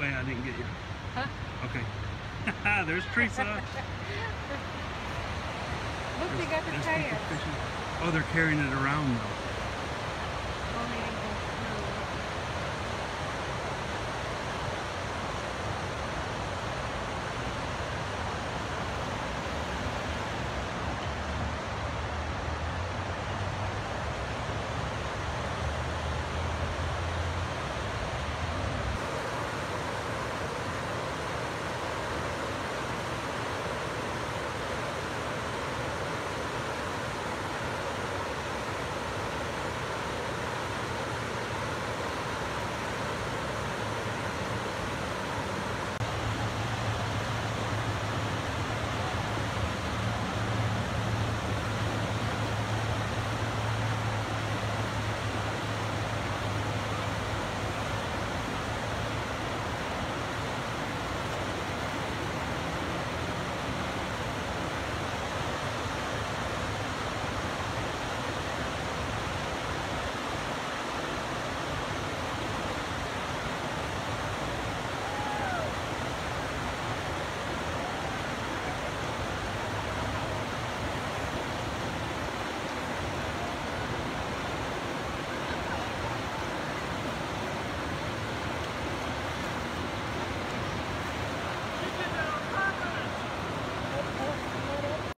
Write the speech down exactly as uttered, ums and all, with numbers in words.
Oh yeah, I didn't get you. Huh? Okay. There's Teresa. Look, There's, they got the there's kayak. people fishing. Oh, they're carrying it around though.